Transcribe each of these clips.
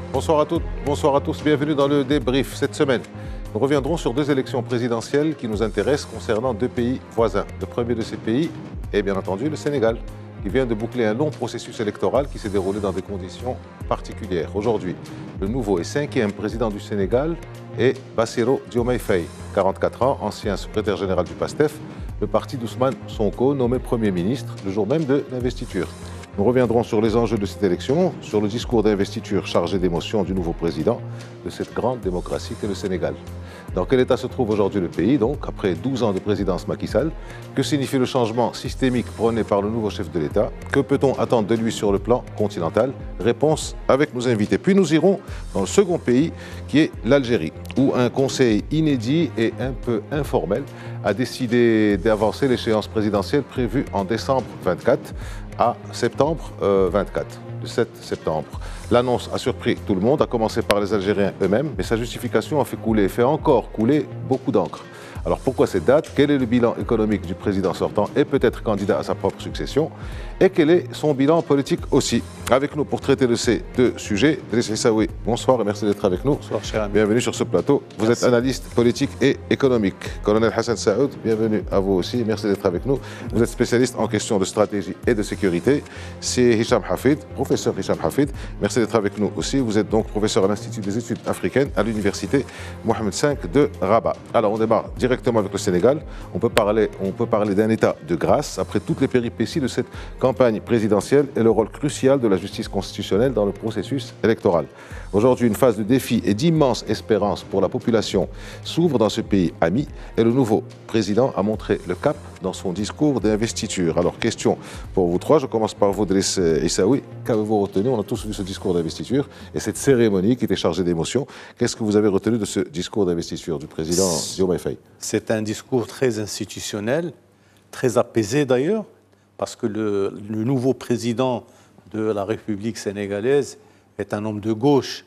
Bonsoir à toutes, bonsoir à tous, bienvenue dans le débrief. Cette semaine, nous reviendrons sur deux élections présidentielles qui nous intéressent concernant deux pays voisins. Le premier de ces pays est bien entendu le Sénégal, qui vient de boucler un long processus électoral qui s'est déroulé dans des conditions particulières. Aujourd'hui, le nouveau et cinquième président du Sénégal est Bassirou Diomaye Faye, 44 ans, ancien secrétaire général du PASTEF, le parti d'Ousmane Sonko, nommé Premier ministre le jour même de l'investiture. Nous reviendrons sur les enjeux de cette élection, sur le discours d'investiture chargé d'émotion du nouveau président de cette grande démocratie qu'est le Sénégal. Dans quel état se trouve aujourd'hui le pays, donc, après 12 ans de présidence Macky Sall? Que signifie le changement systémique prôné par le nouveau chef de l'État? Que peut-on attendre de lui sur le plan continental? Réponse avec nos invités. Puis nous irons dans le second pays, qui est l'Algérie, où un conseil inédit et un peu informel a décidé d'avancer l'échéance présidentielle prévue en décembre 24 à septembre 24, le 7 septembre. L'annonce a surpris tout le monde, à commencer par les Algériens eux-mêmes, mais sa justification a fait encore couler beaucoup d'encre. Alors pourquoi cette date? Quel est le bilan économique du président sortant et peut-être candidat à sa propre succession? Et quel est son bilan politique aussi? Avec nous pour traiter de ces deux sujets, Driss Issaoui, bonsoir et merci d'être avec nous. Bonsoir, cher ami. Bienvenue sur ce plateau. Vous êtes analyste politique et économique. Colonel Hassan Saoud, bienvenue à vous aussi. Merci d'être avec nous. Vous êtes spécialiste en questions de stratégie et de sécurité. C'est Hicham Hafid, professeur Hicham Hafid. Merci d'être avec nous aussi. Vous êtes donc professeur à l'Institut des études africaines à l'université Mohamed V de Rabat. Alors on démarre directement avec le Sénégal. On peut parler d'un état de grâce après toutes les péripéties de cette campagne présidentielle et le rôle crucial de la justice constitutionnelle dans le processus électoral. Aujourd'hui, une phase de défi et d'immense espérance pour la population s'ouvre dans ce pays ami et le nouveau président a montré le cap dans son discours d'investiture. Alors, question pour vous trois, je commence par vous, Driss Issaoui. Qu'avez-vous retenu? On a tous vu ce discours d'investiture et cette cérémonie qui était chargée d'émotion. Qu'est-ce que vous avez retenu de ce discours d'investiture du président Diomaye Faye? C'est un discours très institutionnel, très apaisé d'ailleurs, parce que le nouveau président de la République sénégalaise est un homme de gauche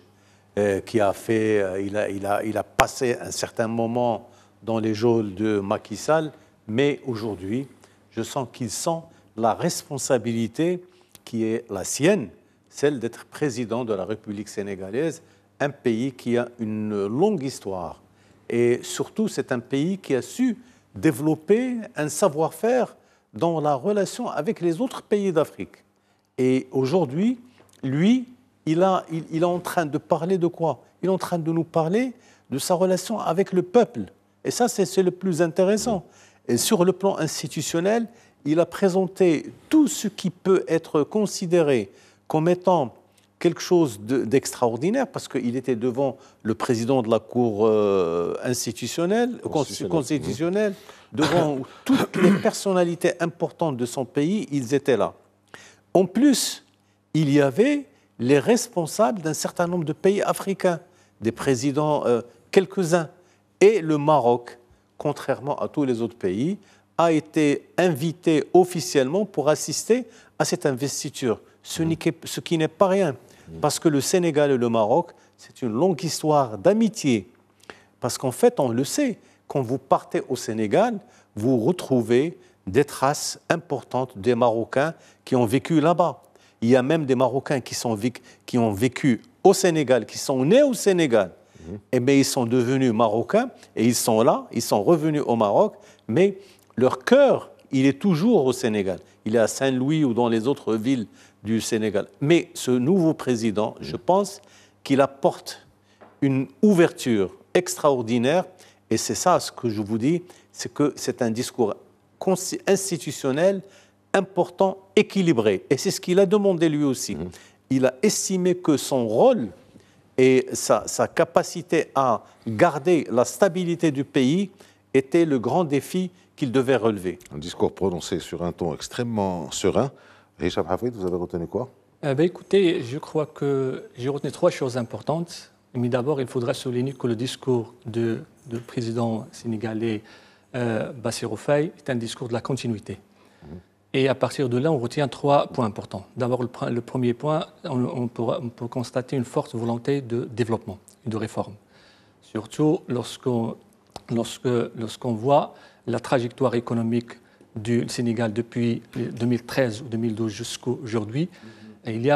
qui a fait, il a passé un certain moment dans les geôles de Macky Sall, mais aujourd'hui, je sens qu'il sent la responsabilité qui est la sienne, celle d'être président de la République sénégalaise, un pays qui a une longue histoire. Et surtout, c'est un pays qui a su développer un savoir-faire dans la relation avec les autres pays d'Afrique. Et aujourd'hui, lui, il est en train de parler de quoi? Il est en train de nous parler de sa relation avec le peuple. Et ça, c'est le plus intéressant. Et sur le plan institutionnel, il a présenté tout ce qui peut être considéré comme étant quelque chose d'extraordinaire, parce qu'il était devant le président de la Cour constitutionnelle, devant toutes les personnalités importantes de son pays, ils étaient là. En plus, il y avait les responsables d'un certain nombre de pays africains, des présidents, quelques-uns. Et le Maroc, contrairement à tous les autres pays, a été invité officiellement pour assister à cette investiture, ce qui n'est pas rien. Parce que le Sénégal et le Maroc, c'est une longue histoire d'amitié. Parce qu'en fait, on le sait, quand vous partez au Sénégal, vous retrouvez des traces importantes des Marocains qui ont vécu là-bas. Il y a même des Marocains qui ont vécu au Sénégal, qui sont nés au Sénégal. Et bien, ils sont devenus Marocains et ils sont là, ils sont revenus au Maroc, mais leur cœur, il est toujours au Sénégal. Il est à Saint-Louis ou dans les autres villes du Sénégal. Mais ce nouveau président, je pense qu'il apporte une ouverture extraordinaire. Et c'est ça ce que je vous dis, c'est que c'est un discours institutionnel important, équilibré. Et c'est ce qu'il a demandé lui aussi. Il a estimé que son rôle et sa capacité à garder la stabilité du pays était le grand défi qu'il devait relever. Un discours prononcé sur un ton extrêmement serein. Hicham Hafid, vous avez retenu quoi? Écoutez, je crois que j'ai retenu trois choses importantes. Mais d'abord, il faudrait souligner que le discours du président sénégalais Bassirou Faye est un discours de la continuité. Et à partir de là, on retient trois points importants. D'abord, le premier point, on peut constater une forte volonté de développement et de réforme. Surtout lorsqu'on voit la trajectoire économique du Sénégal depuis 2013 ou 2012 jusqu'à aujourd'hui, il y a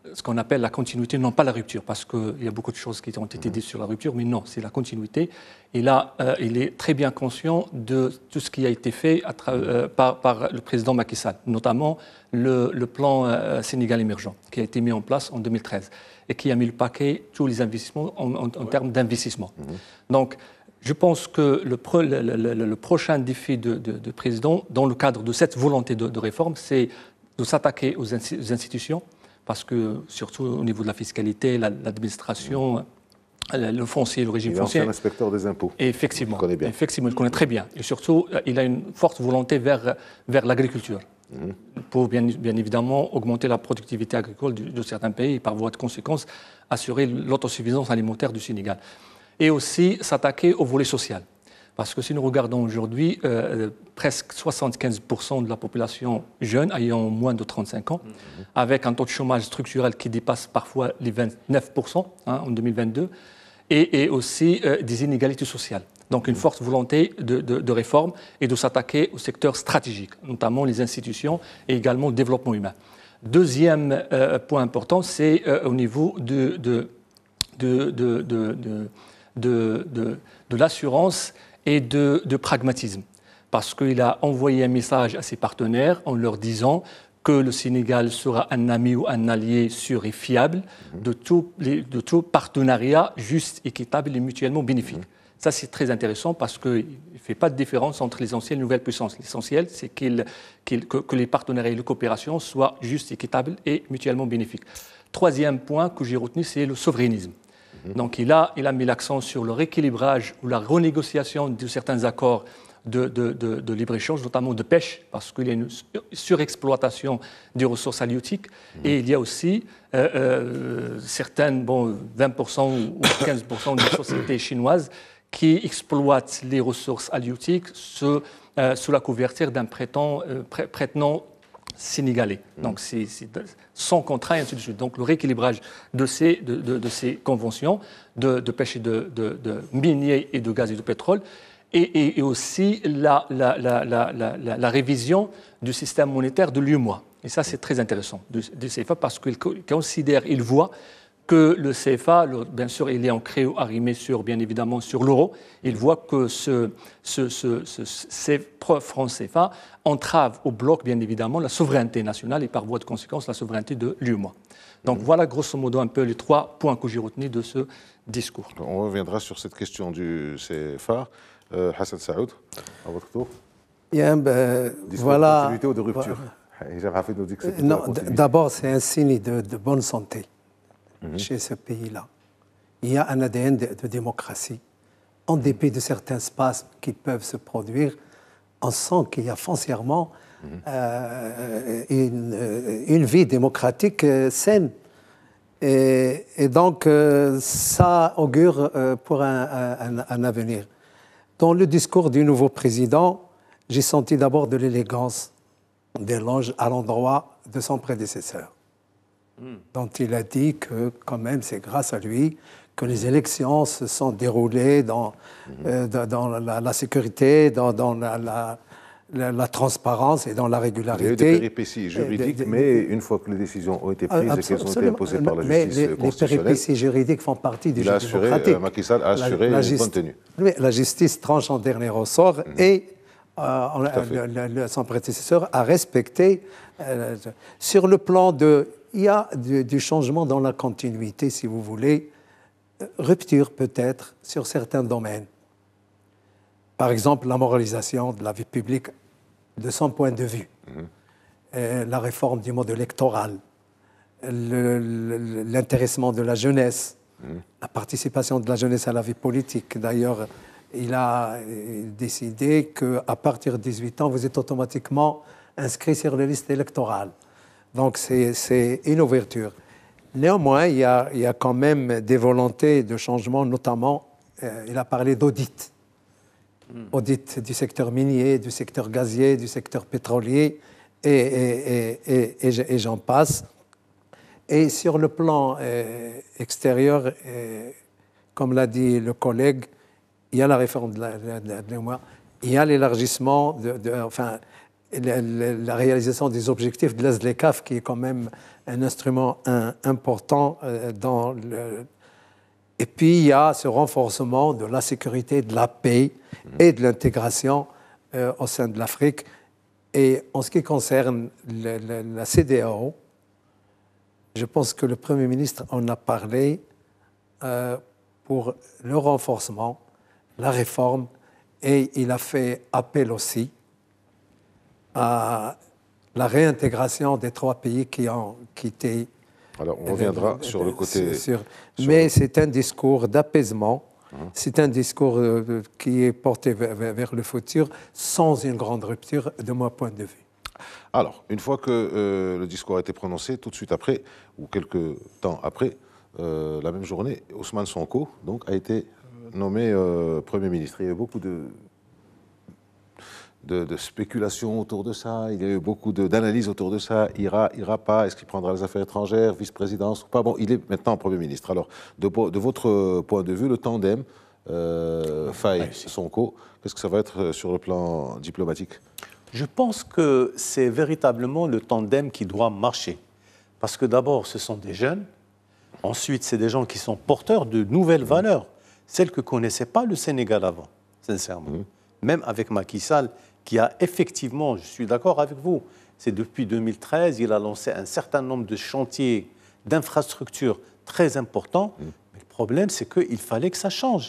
ce qu'on appelle la continuité, non pas la rupture, parce qu'il y a beaucoup de choses qui ont été dites sur la rupture, mais non, c'est la continuité. Et là, il est très bien conscient de tout ce qui a été fait par le président Macky Sall, notamment le plan Sénégal émergent, qui a été mis en place en 2013 et qui a mis le paquet tous les investissements en termes d'investissement. Donc, je pense que le prochain défi de président, dans le cadre de cette volonté de réforme, c'est de s'attaquer aux institutions, parce que, surtout au niveau de la fiscalité, l'administration, le foncier, le régime foncier. Il est ancien inspecteur des impôts. Effectivement. Il connaît bien. Effectivement, il connaît très bien. Et surtout, il a une forte volonté vers l'agriculture, pour bien évidemment augmenter la productivité agricole de certains pays et par voie de conséquence assurer l'autosuffisance alimentaire du Sénégal. Et aussi s'attaquer au volet social. Parce que si nous regardons aujourd'hui, presque 75% de la population jeune ayant moins de 35 ans, avec un taux de chômage structurel qui dépasse parfois les 29% en 2022, et aussi des inégalités sociales. Donc une forte volonté de réforme et de s'attaquer au secteur stratégique, notamment les institutions et également le développement humain. Deuxième point important, c'est au niveau de l'assurance et de pragmatisme. Parce qu'il a envoyé un message à ses partenaires en leur disant que le Sénégal sera un ami ou un allié sûr et fiable de tout partenariat juste, équitable et mutuellement bénéfique. Ça, c'est très intéressant parce qu'il ne fait pas de différence entre les anciennes et les nouvelles puissances. L'essentiel, c'est que les partenariats et les coopérations soient justes, équitables et mutuellement bénéfiques. Troisième point que j'ai retenu, c'est le souverainisme. Donc il a mis l'accent sur le rééquilibrage ou la renégociation de certains accords de libre-échange, notamment de pêche, parce qu'il y a une surexploitation des ressources halieutiques. Et il y a aussi certaines, 20% ou 15% des sociétés chinoises qui exploitent les ressources halieutiques sous la couverture d'un prête-nom sénégalais. Donc, c'est sans contrat et ainsi de suite. Donc, le rééquilibrage de ces conventions de pêche et de minier et de gaz et de pétrole et aussi la révision du système monétaire de l'UEMOA. Et ça, c'est très intéressant du CFA parce qu'il considère, il voit que le CFA, bien sûr, il est ancré ou arrimé bien évidemment sur l'euro. Il voit que ce franc CFA entrave au bloc, bien évidemment, la souveraineté nationale et par voie de conséquence, la souveraineté de l'UEMOA. Donc voilà, grosso modo, un peu les 3 points que j'ai retenus de ce discours. On reviendra sur cette question du CFA. Hassan Saoud, à votre tour. Voilà. De continuité ou de rupture? Non, d'abord, c'est un signe de bonne santé chez ce pays-là. Il y a un ADN de démocratie. En dépit de certains spasmes qui peuvent se produire, on sent qu'il y a foncièrement une vie démocratique saine. Et donc, ça augure pour un avenir. Dans le discours du nouveau président, j'ai senti d'abord de l'élégance, d'éloge à l'endroit de son prédécesseur, dont il a dit que, quand même, c'est grâce à lui que les élections se sont déroulées dans la sécurité, dans la transparence et dans la régularité. Il y a eu des péripéties juridiques, mais une fois que les décisions ont été prises et qu'elles ont été imposées par la justice constitutionnelle... Les péripéties juridiques font partie du jeu démocratique. Macky Sall a assuré une bonne tenue. La justice tranche en dernier ressort et son prédécesseur a respecté. Sur le plan il y a du changement dans la continuité, si vous voulez, rupture peut-être sur certains domaines. Par exemple, la moralisation de la vie publique de son point de vue, la réforme du mode électoral, l'intéressement de la jeunesse, la participation de la jeunesse à la vie politique. D'ailleurs, il a décidé qu'à partir de 18 ans, vous êtes automatiquement inscrit sur les listes électorales. Donc, c'est une ouverture. Néanmoins, il y a quand même des volontés de changement, notamment, il a parlé d'audit. Audit du secteur minier, du secteur gazier, du secteur pétrolier, et j'en passe. Et sur le plan extérieur, comme l'a dit le collègue, il y a la réforme de l'UEMOA, il y a l'élargissement, la réalisation des objectifs de l'ASLECAF, qui est quand même un instrument important dans le... Et puis, il y a ce renforcement de la sécurité, de la paix et de l'intégration au sein de l'Afrique. Et en ce qui concerne la CEDEAO, je pense que le Premier ministre en a parlé pour le renforcement, la réforme, et il a fait appel aussi à la réintégration des 3 pays qui ont quitté. Alors, on reviendra sur le côté... Mais c'est un discours d'apaisement, c'est un discours qui est porté vers le futur, sans une grande rupture, de mon point de vue. Alors, une fois que le discours a été prononcé, tout de suite après, ou quelques temps après, la même journée, Ousmane Sonko donc, a été nommé Premier ministre. Il y a eu beaucoup de spéculations autour de ça, il y a eu beaucoup d'analyses autour de ça. Ira pas, est-ce qu'il prendra les affaires étrangères, vice-présidence ou pas? Bon, il est maintenant Premier ministre. Alors, de votre point de vue, le tandem Faye-Sonko, qu'est-ce que ça va être sur le plan diplomatique? Je pense que c'est véritablement le tandem qui doit marcher. Parce que d'abord, ce sont des jeunes. Ensuite, c'est des gens qui sont porteurs de nouvelles valeurs, celles que ne connaissait pas le Sénégal avant, sincèrement. Même avec Macky Sall, qui a effectivement, je suis d'accord avec vous, c'est depuis 2013, il a lancé un certain nombre de chantiers d'infrastructures très importants. Mais le problème, c'est qu'il fallait que ça change.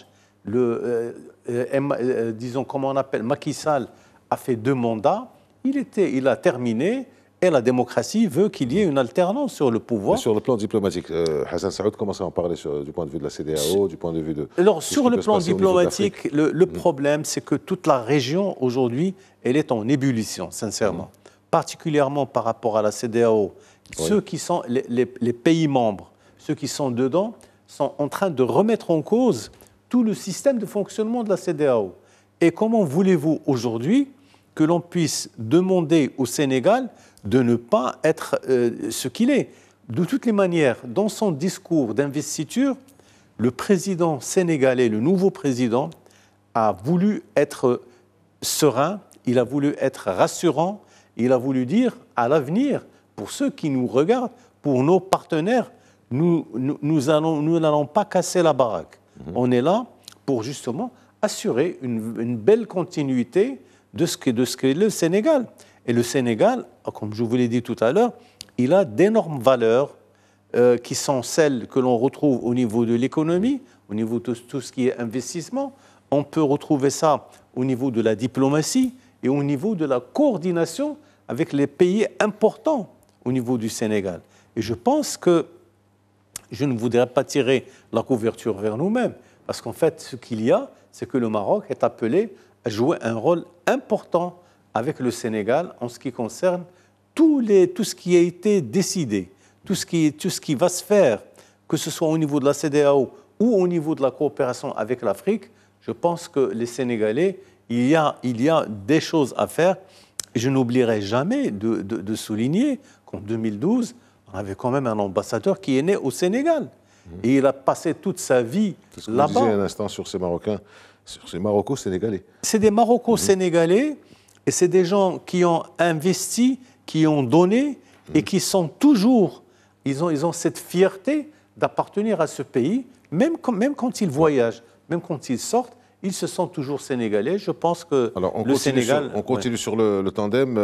Disons, comment on appelle, Macky Sall a fait 2 mandats, il a terminé, et la démocratie veut qu'il y ait une alternance sur le pouvoir. Mais sur le plan diplomatique, Hassan Saoud commence à en parler du point de vue de la CEDEAO, du point de vue de... Alors, sur le plan diplomatique, le problème, c'est que toute la région, aujourd'hui, elle est en ébullition, sincèrement. Particulièrement par rapport à la CEDEAO. Ceux qui sont les pays membres, ceux qui sont dedans, sont en train de remettre en cause tout le système de fonctionnement de la CEDEAO. Et comment voulez-vous aujourd'hui que l'on puisse demander au Sénégal de ne pas être ce qu'il est? De toutes les manières, dans son discours d'investiture, le président sénégalais, le nouveau président, a voulu être serein, il a voulu être rassurant, il a voulu dire à l'avenir, pour ceux qui nous regardent, pour nos partenaires, nous n'allons pas casser la baraque. On est là pour justement assurer une belle continuité de ce qu'est le Sénégal. Et le Sénégal, comme je vous l'ai dit tout à l'heure, il a d'énormes valeurs qui sont celles que l'on retrouve au niveau de l'économie, au niveau de tout ce qui est investissement. On peut retrouver ça au niveau de la diplomatie et au niveau de la coordination avec les pays importants au niveau du Sénégal. Et je pense que je ne voudrais pas tirer la couverture vers nous-mêmes, parce qu'en fait, ce qu'il y a, c'est que le Maroc est appelé à jouer un rôle important avec le Sénégal en ce qui concerne tout ce qui a été décidé, tout ce qui va se faire, que ce soit au niveau de la CEDEAO ou au niveau de la coopération avec l'Afrique. Je pense que les Sénégalais, il y a des choses à faire. Et je n'oublierai jamais de souligner qu'en 2012, on avait quand même un ambassadeur qui est né au Sénégal. Et il a passé toute sa vie là-bas. C'est ce que vous disiez un instant sur ces Marocains, sur ces Maroco-Sénégalais. C'est des Maroco-Sénégalais et c'est des gens qui ont investi, qui ont donné et qui sont toujours... Ils ont cette fierté d'appartenir à ce pays, même quand ils voyagent, même quand ils sortent, ils se sentent toujours sénégalais. Je pense que Sénégal... On continue sur le tandem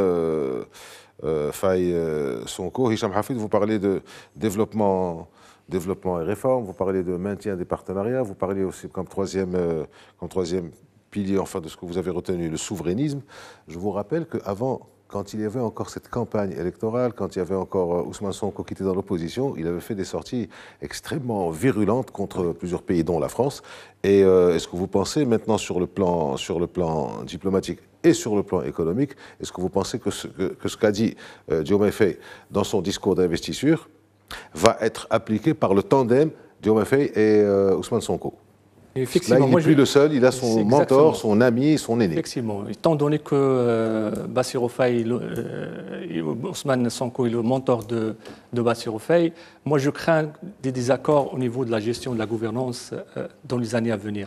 Faye-Sonko. Hicham Hafid, vous parlez de développement et réforme, vous parlez de maintien des partenariats, vous parlez aussi comme troisième pilier, enfin de ce que vous avez retenu, le souverainisme. Je vous rappelle qu'avant, quand il y avait encore cette campagne électorale, quand il y avait encore Ousmane Sonko qui était dans l'opposition, il avait fait des sorties extrêmement virulentes contre plusieurs pays, dont la France. Et est-ce que vous pensez maintenant sur le plan diplomatique et sur le plan économique, est-ce que vous pensez que ce qu'a dit Diomaye Faye dans son discours d'investiture va être appliqué par le tandem Diomaye Faye et Ousmane Sonko? Là, il n'est plus le seul, il a son mentor, son ami, son aîné. Effectivement. Étant donné que Bassirou Faye, Ousmane Sonko est le mentor de Bassirou Faye, moi je crains des désaccords au niveau de la gestion de la gouvernance dans les années à venir.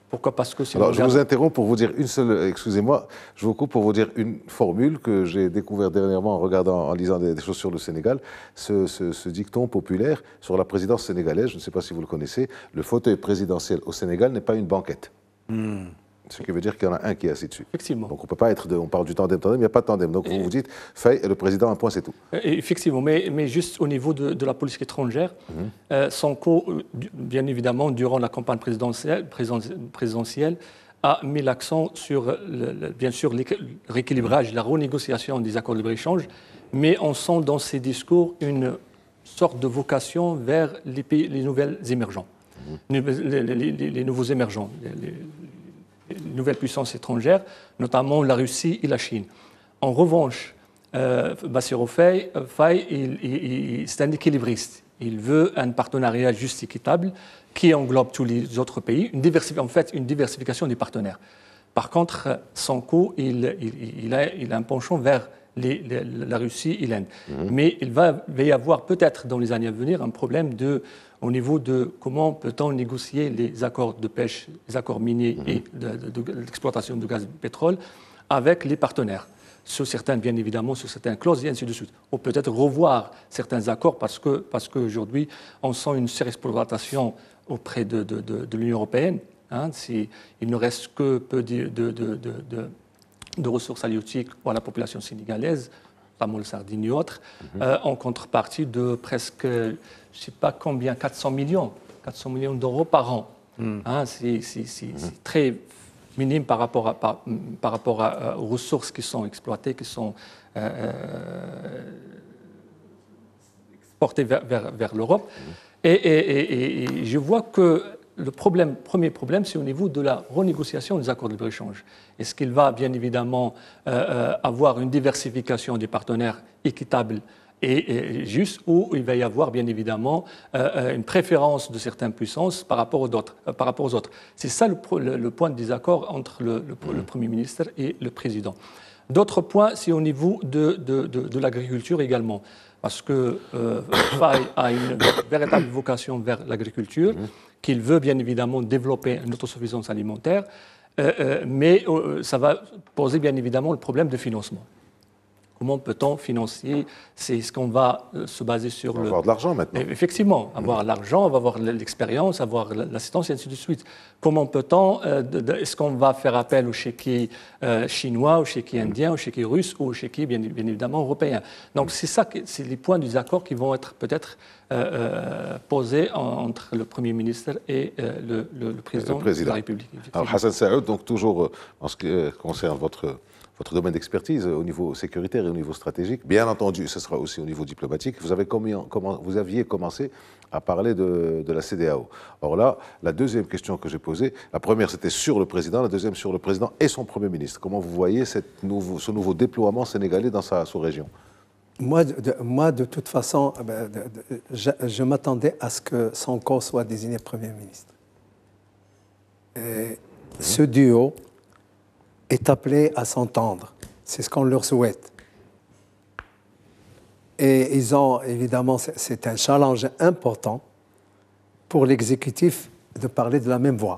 Pourquoi? Parce que si Alors, je vous interromps pour vous dire une seule, excusez-moi, je vous coupe pour vous dire une formule que j'ai découverte dernièrement en lisant des choses sur le Sénégal, ce dicton populaire sur la présidence sénégalaise, je ne sais pas si vous le connaissez, le fauteuil présidentiel au Sénégal n'est pas une banquette. Ce qui veut dire qu'il y en a un qui est assis dessus. Effectivement. Donc on peut pas être on parle du tandem, il n'y a pas de tandem. Donc vous dites, Faye et le président, un point, c'est tout. Effectivement, mais juste au niveau de la politique étrangère, Sonko, bien évidemment, durant la campagne présidentielle a mis l'accent sur, bien sûr, le rééquilibrage, la renégociation des accords de libre-échange, mais on sent dans ses discours une sorte de vocation vers les pays, les nouvelles émergents, les nouveaux émergents, les nouvelles puissances étrangères, notamment la Russie et la Chine. En revanche, Bassirou Faye, c'est un équilibriste. Il veut un partenariat juste et équitable qui englobe tous les autres pays, une diversification des partenaires. Par contre, Sonko, il a un penchant vers la Russie et l'Inde. Mais il va y avoir peut-être dans les années à venir un problème au niveau de comment peut-on négocier les accords de pêche, les accords miniers et de l'exploitation de gaz et de pétrole avec les partenaires. Sur certains, bien évidemment, sur certaines clauses et ainsi de suite. Ou peut-être revoir certains accords parce qu'aujourd'hui, on sent une surexploitation auprès de l'Union européenne. Il ne reste que peu de ressources halieutiques pour la population sénégalaise, notamment le Sardine et autres, en contrepartie de presque, je ne sais pas combien, 400 millions d'euros par an. C'est très minime par rapport aux ressources qui sont exploitées, qui sont exportées vers l'Europe. Et je vois que le premier problème, c'est au niveau de la renégociation des accords de libre-échange. Est-ce qu'il va bien évidemment avoir une diversification des partenaires équitable et juste, ou il va y avoir bien évidemment une préférence de certaines puissances par rapport aux autres. C'est ça le point de désaccord entre le Premier ministre et le Président. D'autres points, c'est au niveau de l'agriculture également, parce que Faye a une véritable vocation vers l'agriculture, qu'il veut bien évidemment développer une autosuffisance alimentaire, mais ça va poser bien évidemment le problème de financement. Comment peut-on financer? C'est ce qu'on va se baser sur avoir de l'argent maintenant. Effectivement, avoir l'argent, avoir l'expérience, avoir l'assistance et ainsi de suite. Comment peut-on? Est-ce qu'on va faire appel aux chéquiers chinois, aux chéquiers indiens, aux chéquiers russes ou aux chéquiers bien évidemment européens? Donc c'est les points du désaccord qui vont être peut-être posés entre le Premier ministre et le président de la République. Alors Hassan Saoud, donc toujours en ce qui concerne votre domaine d'expertise au niveau sécuritaire et au niveau stratégique. Bien entendu, ce sera aussi au niveau diplomatique. Vous aviez commencé à parler de la CEDEAO. Or là, la deuxième question que j'ai posée, la première c'était sur le président, la deuxième sur le président et son Premier ministre. Comment vous voyez ce nouveau déploiement sénégalais dans sa sous-région? Moi, de toute façon, je m'attendais à ce que Sonko soit désigné Premier ministre. Ce duo est appelé à s'entendre. C'est ce qu'on leur souhaite. Et ils ont, évidemment, c'est un challenge important pour l'exécutif de parler de la même voix.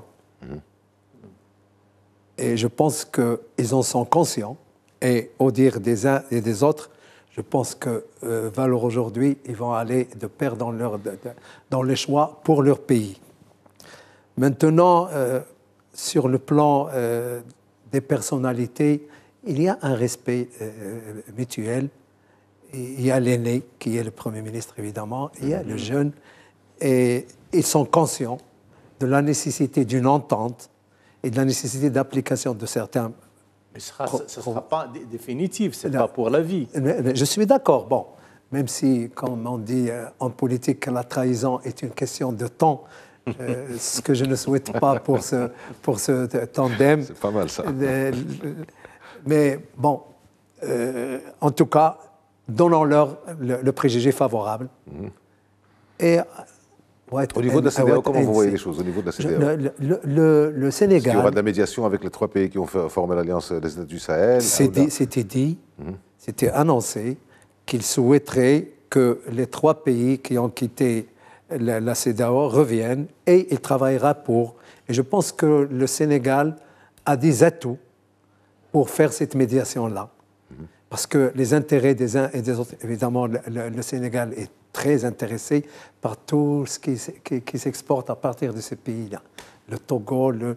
Et je pense qu'ils en sont conscients. Et au dire des uns et des autres, je pense que Valor aujourd'hui, ils vont aller de pair dans les choix pour leur pays. Maintenant, sur le plan des personnalités, il y a un respect mutuel. Il y a l'aîné, qui est le Premier ministre, évidemment. Il y a le jeune. Et ils sont conscients de la nécessité d'une entente et de la nécessité d'application de certains... Mais ce ne sera pas définitif, ce n'est pas pour la vie. Mais je suis d'accord. Bon, même si, comme on dit en politique, que la trahison est une question de temps, ce que je ne souhaite pas pour ce tandem. C'est pas mal ça. Mais bon, en tout cas, donnons-leur le préjugé favorable. Et, au niveau de la CEDEAO, comment vous voyez les choses au niveau de la CEDEAO? Le Sénégal... Il y aura de la médiation avec les 3 pays qui ont formé l'Alliance des États du Sahel. C'était dit, c'était annoncé qu'ils souhaiteraient que les 3 pays qui ont quitté la CEDEAO revienne et il travaillera pour. Et je pense que le Sénégal a des atouts pour faire cette médiation-là. Parce que les intérêts des uns et des autres, évidemment, le Sénégal est très intéressé par tout ce qui s'exporte à partir de ces pays-là. Le Togo, le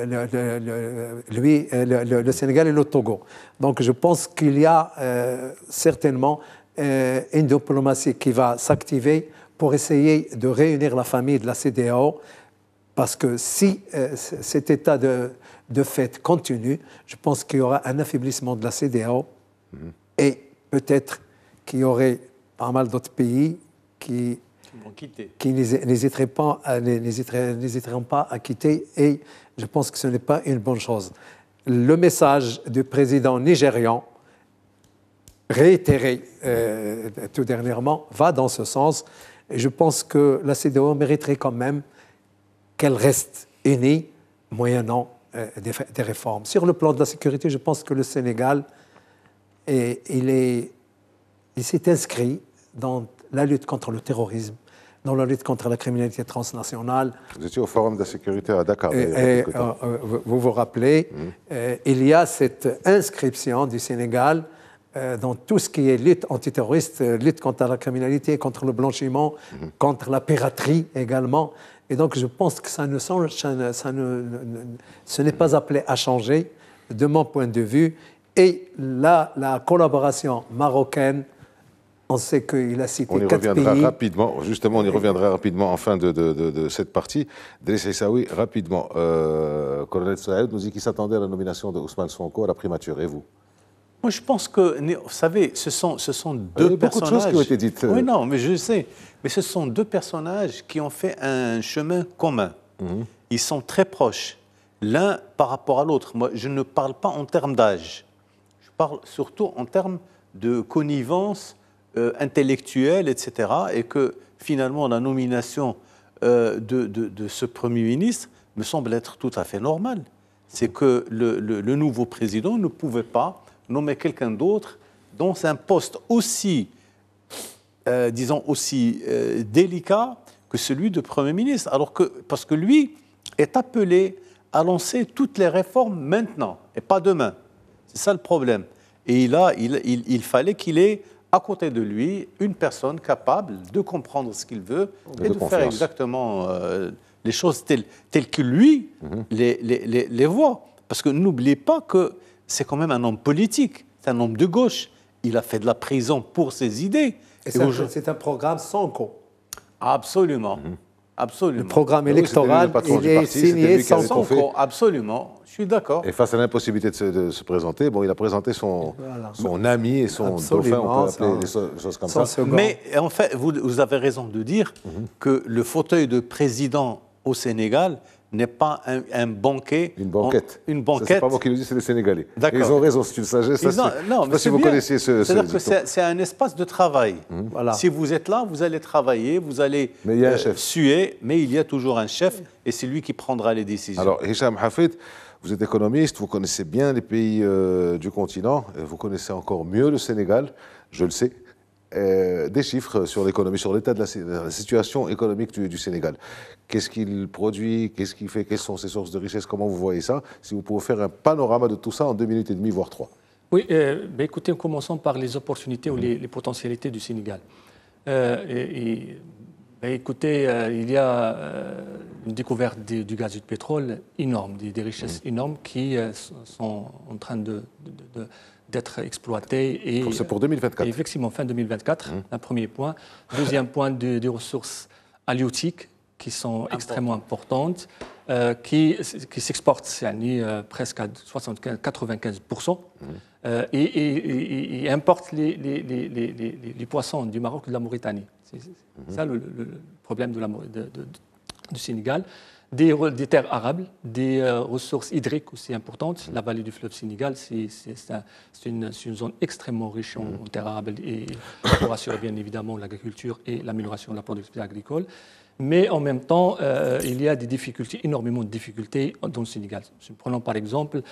Sénégal et le Togo. Donc je pense qu'il y a certainement une diplomatie qui va s'activer pour essayer de réunir la famille de la CEDEAO, parce que si cet état de fait continue, je pense qu'il y aura un affaiblissement de la CEDEAO et peut-être qu'il y aurait pas mal d'autres pays qui n'hésiteront pas à quitter, et je pense que ce n'est pas une bonne chose. Le message du président nigérian, réitéré tout dernièrement, va dans ce sens, et je pense que la CEDEAO mériterait quand même qu'elle reste unie, moyennant des réformes. Sur le plan de la sécurité, je pense que le Sénégal, il s'est inscrit dans la lutte contre le terrorisme, dans la lutte contre la criminalité transnationale. Vous étiez au Forum de la sécurité à Dakar. Vous vous rappelez, il y a cette inscription du Sénégal dans tout ce qui est lutte antiterroriste, lutte contre la criminalité, contre le blanchiment, contre la piraterie également. Et donc je pense que ce n'est pas appelé à changer, de mon point de vue. Et là, la collaboration marocaine, on sait qu'il a cité 4 pays. On y reviendra rapidement, justement, on y reviendra rapidement en fin de cette partie. Driss Essaoui, rapidement, Colonel Saïd nous dit qu'il s'attendait à la nomination de Ousmane Sonko à la primature. Et vous? Moi, je pense que, vous savez, ce sont deux personnages. Beaucoup de choses qui ont été dites. Oui, non, mais je sais. Mais ce sont deux personnages qui ont fait un chemin commun. Ils sont très proches, l'un par rapport à l'autre. Moi, je ne parle pas en termes d'âge. Je parle surtout en termes de connivence intellectuelle, etc. Et que, finalement, la nomination de ce Premier ministre me semble être tout à fait normale. C'est que le nouveau président ne pouvait pas nommer quelqu'un d'autre dans un poste aussi, disons, aussi délicat que celui de Premier ministre. Parce que lui est appelé à lancer toutes les réformes maintenant et pas demain. C'est ça le problème. Et il fallait qu'il ait à côté de lui une personne capable de comprendre ce qu'il veut et de faire exactement les choses telles que lui les voit. Parce que n'oubliez pas que c'est quand même un homme politique, c'est un homme de gauche. Il a fait de la prison pour ses idées. Et c'est un programme Sonko. Absolument. Absolument. Le programme électoral, il est signé Sonko. Absolument. Je suis d'accord. Et face à l'impossibilité de se présenter, bon, il a présenté son ami et son dauphin, on peut appeler les choses comme ça. Mais en fait, vous avez raison de dire que le fauteuil de président au Sénégal n'est pas un banquet. Une banquette. Une banquette. C'est pas moi qui le dis, c'est les Sénégalais. D'accord. Ils ont raison, c'est une sagesse. Je ne sais pas si vous connaissiez ce C'est-à-dire que c'est un espace de travail. Voilà. Si vous êtes là, vous allez travailler, vous allez suer, mais il y a toujours un chef et c'est lui qui prendra les décisions. Alors, Hicham Hafid, vous êtes économiste, vous connaissez bien les pays du continent, vous connaissez encore mieux le Sénégal, je le sais. Des chiffres sur l'économie, sur l'état de la situation économique du Sénégal. Qu'est-ce qu'il produit, qu'est-ce qu'il fait, quelles sont ses sources de richesse, comment vous voyez ça? Si vous pouvez faire un panorama de tout ça en 2 minutes et demie, voire 3. Oui, écoutez, commençons par les opportunités ou les potentialités du Sénégal. Écoutez, il y a une découverte du gaz et du pétrole énorme, des richesses énormes qui sont en train d'être exploitées. Et c'est pour 2024. Effectivement, fin 2024, un premier point. Deuxième point, des ressources halieutiques qui sont extrêmement importantes, qui s'exportent presque à 95%, et importent les poissons du Maroc et de la Mauritanie. C'est ça le problème du Sénégal. Des terres arables, des ressources hydriques aussi importantes. La vallée du fleuve Sénégal, c'est une zone extrêmement riche en terres arables et pour assurer bien évidemment l'agriculture et l'amélioration de la productivité agricole. Mais en même temps, il y a des difficultés, énormément de difficultés dans le Sénégal. Prenons par exemple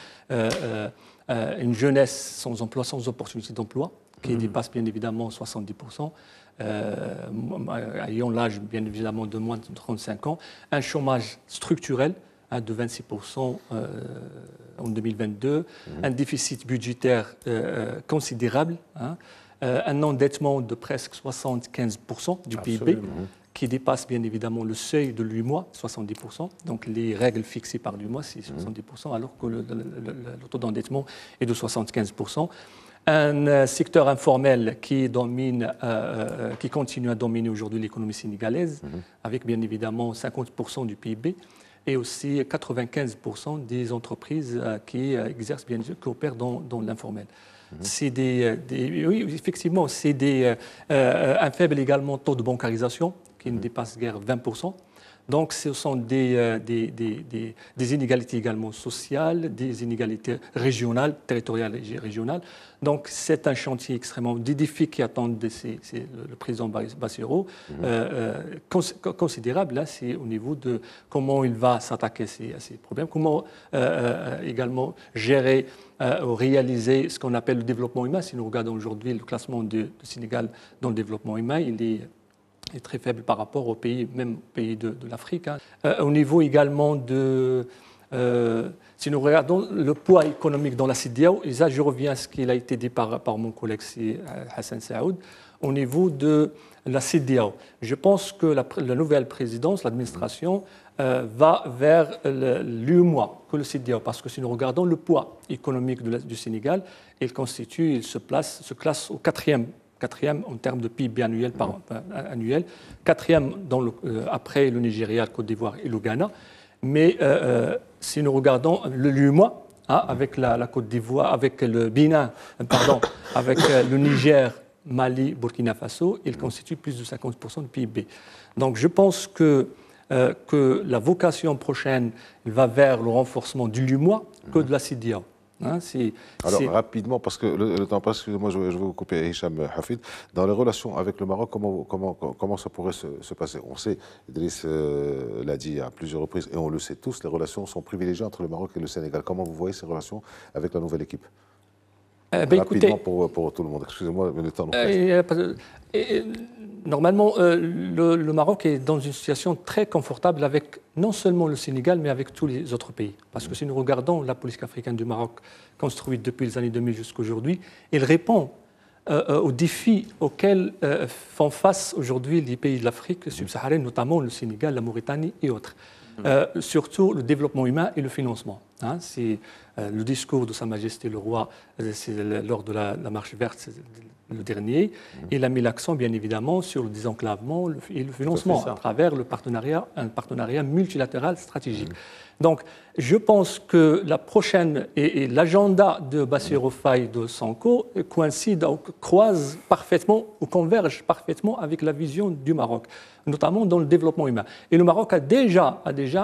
une jeunesse sans emploi, sans opportunité d'emploi, qui dépasse bien évidemment 70%. ayant l'âge bien évidemment de moins de 35 ans, un chômage structurel de 26% en 2022, un déficit budgétaire considérable, un endettement de presque 75% du PIB, qui dépasse bien évidemment le seuil de 8 mois, 70%. Donc les règles fixées par 8 mois, c'est 70%, alors que le taux d'endettement est de 75%. Un secteur informel qui continue à dominer aujourd'hui l'économie sénégalaise, avec bien évidemment 50% du PIB, et aussi 95% des entreprises qui exercent, qui opèrent dans l'informel. C'est oui, effectivement, c'est un faible également taux de bancarisation qui ne dépasse guère 20%. Donc, ce sont des inégalités également sociales, des inégalités régionales, territoriales et régionales. Donc, c'est un chantier extrêmement des défis qui attendent le président Bassirou, considérable. Là, c'est au niveau de comment il va s'attaquer à ces problèmes, comment également gérer ou réaliser ce qu'on appelle le développement humain. Si nous regardons aujourd'hui le classement du Sénégal dans le développement humain, il est très faible par rapport aux pays, même aux pays de l'Afrique. Au niveau également si nous regardons le poids économique dans la CEDEAO, et ça je reviens à ce qui a été dit par mon collègue Hassan Saoud, au niveau de la CEDEAO, je pense que la nouvelle présidence, l'administration, va vers l'UEMOA que le CEDEAO, parce que si nous regardons le poids économique du Sénégal, il se classe au quatrième en termes de PIB annuel, quatrième après le Nigeria, le Côte d'Ivoire et le Ghana. Mais si nous regardons l'UEMOA, avec la Côte d'Ivoire, avec le Bénin, avec le Niger, Mali, Burkina Faso, il constitue plus de 50% du PIB. Donc je pense que la vocation prochaine va vers le renforcement du l'UEMOA que de la CEDEAO. Alors, rapidement, parce que le temps passe, excusez-moi, je vais vous couper, Hicham Hafid. Dans les relations avec le Maroc, comment ça pourrait se passer? On sait, Idriss l'a dit à plusieurs reprises, et on le sait tous, les relations sont privilégiées entre le Maroc et le Sénégal. Comment vous voyez ces relations avec la nouvelle équipe? Rapidement pour tout le monde. Excusez-moi, mais le temps nous passe. Normalement, le Maroc est dans une situation très confortable avec non seulement le Sénégal, mais avec tous les autres pays. Parce que si nous regardons la politique africaine du Maroc, construite depuis les années 2000 jusqu'à aujourd'hui, elle répond aux défis auxquels font face aujourd'hui les pays de l'Afrique subsaharienne, notamment le Sénégal, la Mauritanie et autres. Surtout le développement humain et le financement. C'est le discours de Sa Majesté le Roi lors de la marche verte le dernier. Il a mis l'accent bien évidemment sur le désenclavement et le financement à travers un partenariat multilatéral stratégique. Donc je pense que la prochaine et l'agenda de Bassirou Faye de Sonko croise parfaitement ou converge parfaitement avec la vision du Maroc, notamment dans le développement humain. Et le Maroc a déjà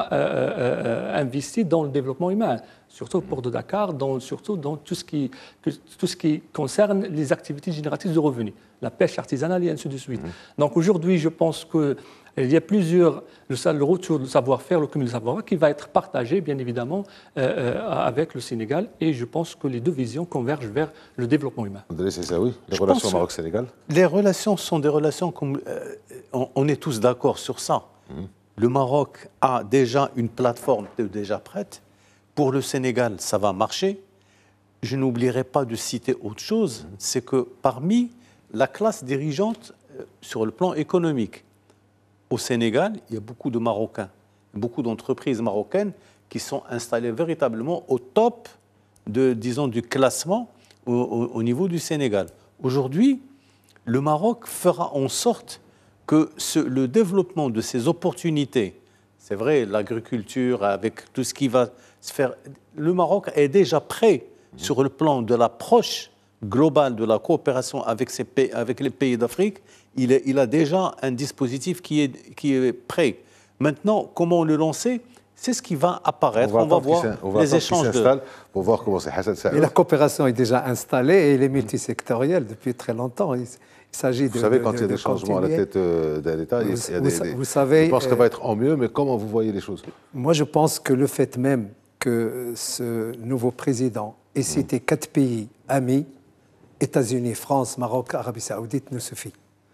investi dans le développement humain, surtout au port de Dakar, surtout dans tout ce qui concerne les activités génératrices de revenus, la pêche artisanale et ainsi de suite. Donc aujourd'hui, je pense qu'il y a le retour du savoir-faire, le cumul de savoir-faire qui va être partagé, bien évidemment, avec le Sénégal. Et je pense que les deux visions convergent vers le développement humain. C'est ça, oui. Les relations Maroc-Sénégal. Les relations sont des relations, on est tous d'accord sur ça. Le Maroc a déjà une plateforme déjà prête. Pour le Sénégal, ça va marcher. Je n'oublierai pas de citer autre chose, c'est que parmi la classe dirigeante sur le plan économique, au Sénégal, il y a beaucoup de Marocains, beaucoup d'entreprises marocaines qui sont installées véritablement au top du classement au niveau du Sénégal. Aujourd'hui, le Maroc fera en sorte que le développement de ces opportunités, c'est vrai, l'agriculture, avec tout ce qui va se faire, le Maroc est déjà prêt sur le plan de l'approche globale de la coopération avec les pays d'Afrique. Il a déjà un dispositif qui est prêt. Maintenant, comment le lancer? C'est ce qui va apparaître. On va voir les échanges pour voir comment c'est. Hassan Saoud. Et la coopération est déjà installée et elle est multisectorielle depuis très longtemps. Il s'agit vous savez, quand il y a des changements à la tête d'un État, vous savez, je pense qu'elle va être en mieux, mais comment vous voyez les choses? Moi, je pense que le fait même que ce nouveau président ait cité 4 pays amis, États-Unis, France, Maroc, Arabie Saoudite, ne suffit.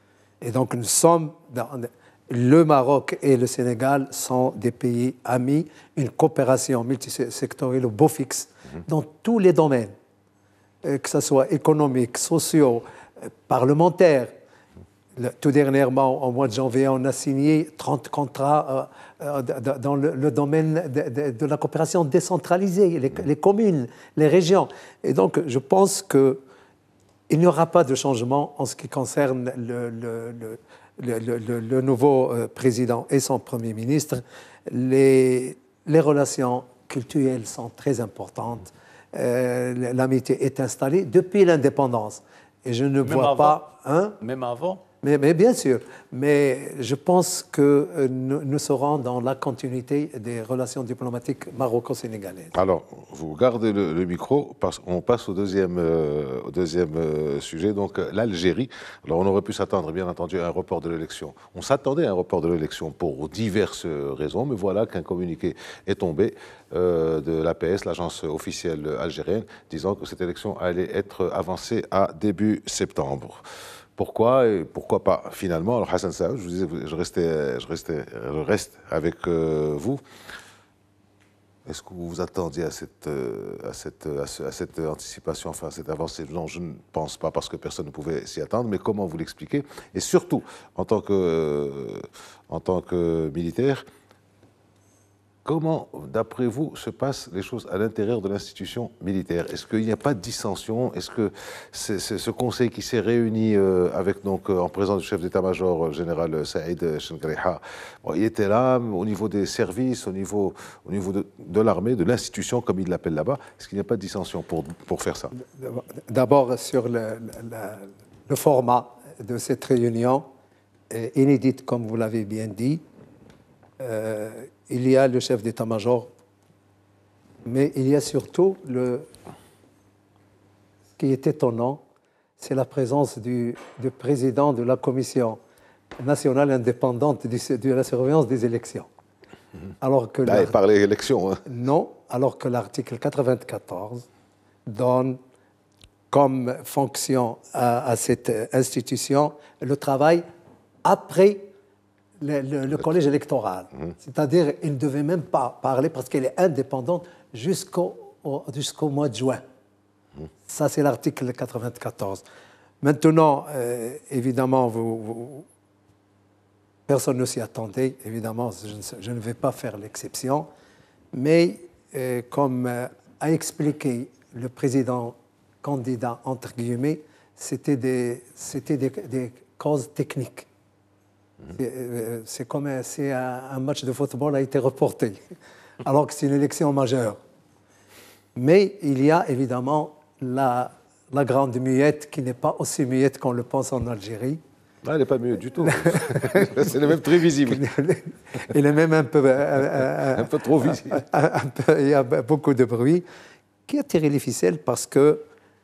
Et donc nous sommes le Maroc et le Sénégal sont des pays amis, une coopération multisectorielle au beau fixe dans tous les domaines, que ce soit économique, sociaux, parlementaires. Tout dernièrement, au mois de janvier, on a signé 30 contrats dans le domaine de la coopération décentralisée, les communes, les régions. Et donc, je pense qu'il n'y aura pas de changement en ce qui concerne le nouveau président et son Premier ministre. Les relations culturelles sont très importantes. L'amitié est installée depuis l'indépendance. Et je ne vois pas... Hein? Même avant. Mais bien sûr, mais je pense que nous serons dans la continuité des relations diplomatiques maroco-sénégalaises. Alors, vous gardez le micro, parce qu'on passe au deuxième sujet, donc l'Algérie. Alors, on aurait pu s'attendre, bien entendu, à un report de l'élection. On s'attendait à un report de l'élection pour diverses raisons, mais voilà qu'un communiqué est tombé de l'APS, l'agence officielle algérienne, disant que cette élection allait être avancée à début septembre. Pourquoi et pourquoi pas finalement? Alors Hassan Saoud, je vous disais, je reste avec vous. Est-ce que vous vous attendiez à cette anticipation, enfin à cette avancée? Non, je ne pense pas, parce que personne ne pouvait s'y attendre. Mais comment vous l'expliquez? Et surtout, en tant que militaire, comment, d'après vous, se passent les choses à l'intérieur de l'institution militaire? Est-ce qu'il n'y a pas de dissension? Est-ce que ce conseil qui s'est réuni avec, donc, en présence du chef d'état-major, le général Saïd Chengraiha, bon, il était là au niveau des services, au niveau de l'armée, de l'institution, comme il l'appelle là-bas. Est-ce qu'il n'y a pas de dissension pour faire ça? D'abord, sur le format de cette réunion, inédite, comme vous l'avez bien dit, il y a le chef d'état-major, mais il y a surtout ce qui est étonnant, c'est la présence du président de la Commission nationale indépendante de la surveillance des élections. Alors que il parlait élections. Hein. Non, alors que l'article 94 donne comme fonction à cette institution le travail après le collège électoral. C'est-à-dire qu'il ne devait même pas parler parce qu'elle est indépendante jusqu'au mois de juin. Ça, c'est l'article 94. Maintenant, évidemment, personne ne s'y attendait. Évidemment, je ne vais pas faire l'exception. Mais, comme a expliqué le président candidat, entre guillemets, c'était des causes techniques. C'est comme si un match de football a été reporté, alors que c'est une élection majeure. Mais il y a évidemment la grande muette qui n'est pas aussi muette qu'on le pense en Algérie. Ah, elle n'est pas muette du tout. C'est même très visible. Elle est même un peu trop visible. Il y a beaucoup de bruit qui a tiré les ficelles parce que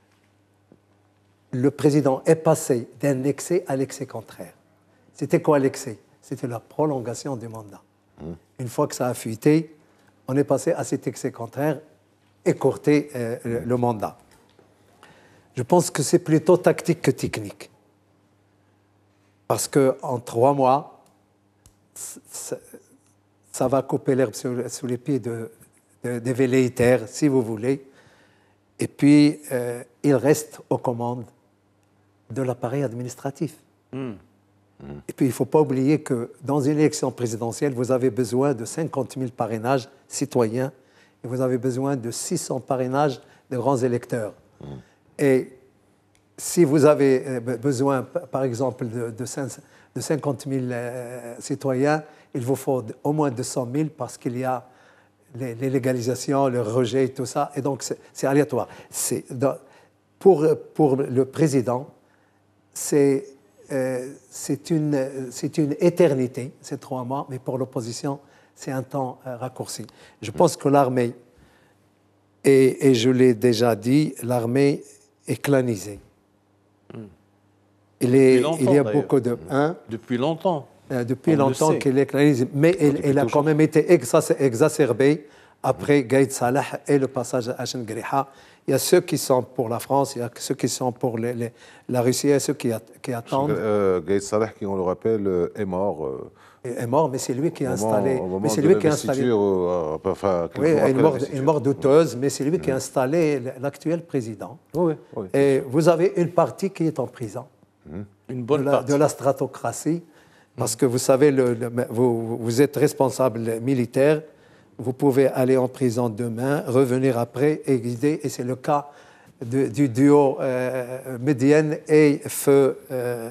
le président est passé d'un excès à l'excès contraire. C'était quoi l'excès? C'était la prolongation du mandat. Une fois que ça a fuité, on est passé à cet excès contraire, écourter le mandat. Je pense que c'est plutôt tactique que technique. Parce qu'en 3 mois, ça va couper l'herbe sous les pieds des velléitaires, si vous voulez. Et puis, il reste aux commandes de l'appareil administratif. Et puis, il ne faut pas oublier que dans une élection présidentielle, vous avez besoin de 50 000 parrainages citoyens et vous avez besoin de 600 parrainages de grands électeurs. Et si vous avez besoin, par exemple, de 50 000 citoyens, il vous faut au moins 200 000 parce qu'il y a les légalisations, le rejet et tout ça. Et donc, c'est aléatoire. Pour le président, c'est une éternité, ces 3 mois, mais pour l'opposition, c'est un temps raccourci. Je pense que l'armée, et je l'ai déjà dit, l'armée est clanisée. Il y a beaucoup de... Depuis longtemps. Depuis longtemps qu'elle est clanisée, mais elle a quand même été exacerbée après Gaïd Salah et le passage à Hassan Gariha. Il y a ceux qui sont pour la France, il y a ceux qui sont pour la Russie, et ceux qui attendent. Gaïd Salah, qui, on le rappelle, est mort. Est mort, mais c'est lui qui a installé. Mais c'est lui qui a installé. Oui, une mort douteuse, mais c'est lui qui a installé l'actuel président. Oui. Et vous avez une partie qui est en prison. Une bonne partie. De la stratocratie, parce que vous savez, vous êtes responsable militaire. Vous pouvez aller en prison demain, revenir après et guider. Et c'est le cas du duo Médienne et Feu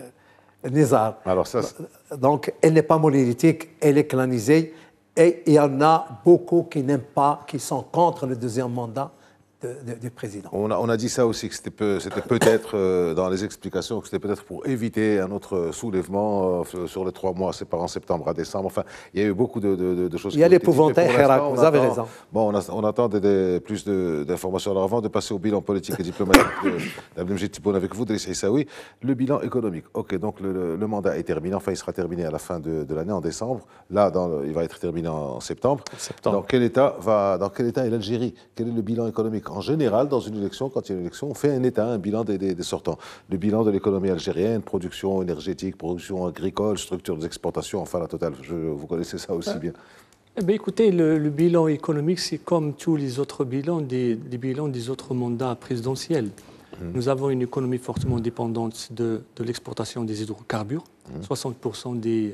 Nizar. Alors ça, donc, elle n'est pas monolithique, elle est clanisée. Et il y en a beaucoup qui n'aiment pas, qui sont contre le deuxième mandat du président. On a dit ça aussi, que c'était peut-être, dans les explications, que c'était peut-être pour éviter un autre soulèvement sur les 3 mois séparant septembre à décembre. Enfin, il y a eu beaucoup de choses. Il y a l'épouvantail Hirak, vous avez raison. Bon, on attend plus d'informations. Alors avant de passer au bilan politique et diplomatique d'Abdelmejid Tebboune avec vous, Driss Issaoui, le bilan économique. Ok, donc le mandat est terminé, enfin il sera terminé à la fin de l'année, en décembre. Là, il va être terminé en septembre. Dans quel état est l'Algérie? Quel est le bilan économique? En général, dans une élection, quand il y a une élection, on fait un bilan des sortants. Le bilan de l'économie algérienne, production énergétique, production agricole, structure des exportations, enfin la totale. Vous connaissez ça aussi bien. Écoutez, le bilan économique, c'est comme tous les autres bilans, des bilans des autres mandats présidentiels. Nous avons une économie fortement dépendante de l'exportation des hydrocarbures. 60% des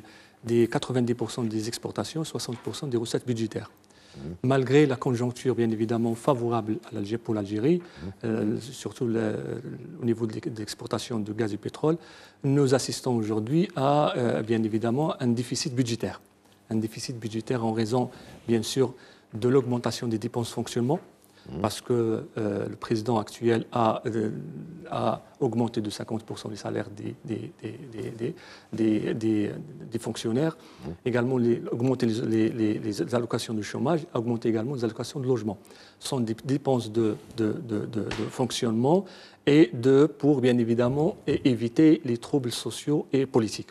90% des exportations, 60% des recettes budgétaires. Malgré la conjoncture, bien évidemment, favorable pour l'Algérie, surtout au niveau de l'exportation de gaz et pétrole, nous assistons aujourd'hui à, bien évidemment, un déficit budgétaire. Un déficit budgétaire en raison, bien sûr, de l'augmentation des dépenses de fonctionnement, parce que le président actuel a augmenté de 50% les salaires des fonctionnaires, également augmenté les allocations de chômage, augmenté également les allocations de logement. Ce sont des dépenses de fonctionnement et pour, bien évidemment, éviter les troubles sociaux et politiques.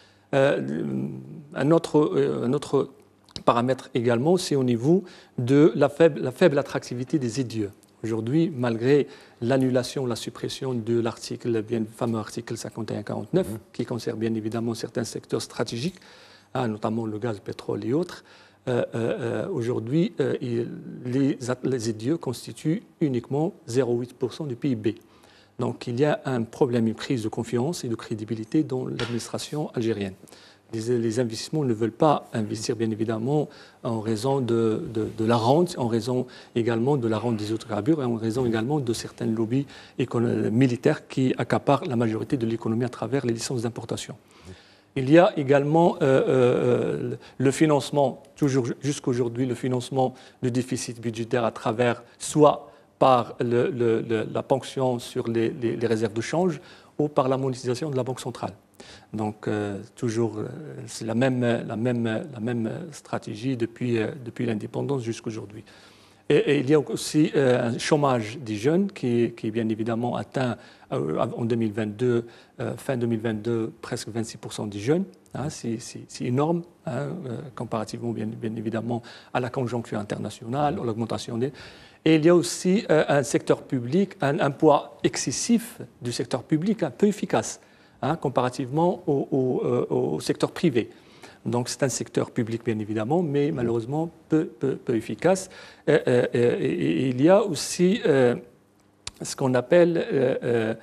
Un autre paramètre également, c'est au niveau de la faible attractivité des IDIE. Aujourd'hui, malgré l'annulation, la suppression de le fameux article 51-49, qui concerne bien évidemment certains secteurs stratégiques, notamment le gaz, le pétrole et autres, aujourd'hui, les IDIE constituent uniquement 0,8% du PIB. Donc il y a un problème, une crise de confiance et de crédibilité dans l'administration algérienne. Les investissements ne veulent pas investir, bien évidemment, en raison de la rente, en raison également de la rente des hydrocarbures et en raison également de certains lobbies militaires qui accaparent la majorité de l'économie à travers les licences d'importation. Il y a également le financement, toujours jusqu'aujourd'hui, le financement du déficit budgétaire à travers soit par la ponction sur les réserves de change ou par la monétisation de la Banque centrale. Donc, toujours, c'est la même stratégie depuis l'indépendance jusqu'aujourd'hui. Et il y a aussi un chômage des jeunes qui est bien évidemment atteint en 2022, fin 2022, presque 26% des jeunes. C'est énorme, comparativement bien évidemment à la conjoncture internationale, à l'augmentation des... Et il y a aussi un secteur public, un poids excessif du secteur public, un peu efficace, comparativement au secteur privé. Donc c'est un secteur public, bien évidemment, mais malheureusement peu efficace. Et il y a aussi ce qu'on appelle,